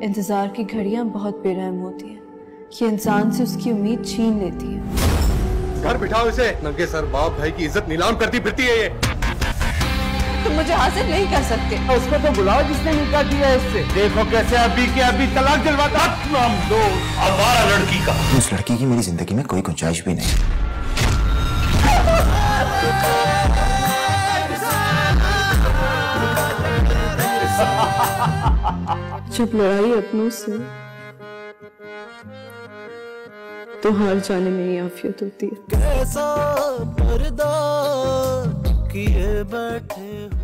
इंतजार की घड़ियां बहुत बेरहम होती हैं। ये इंसान से उसकी उम्मीद छीन लेती है। घर बिठाओ इसे। नंगे सर बाप भाई की इज्जत नीलाम करती फिरती है ये। तुम मुझे हासिल नहीं कर सकते। उसको तो बुलाओ जिसने निकाह किया इससे। देखो कैसे अभी के अभी तलाक दिलवाता। आवारा लड़की का। उस लड़की की मेरी जिंदगी में कोई गुंजाइश भी नहीं। जब लड़ाई अपनों से तो हार जाने में ही आफियत होती है। कैसा पर्दा किए बैठे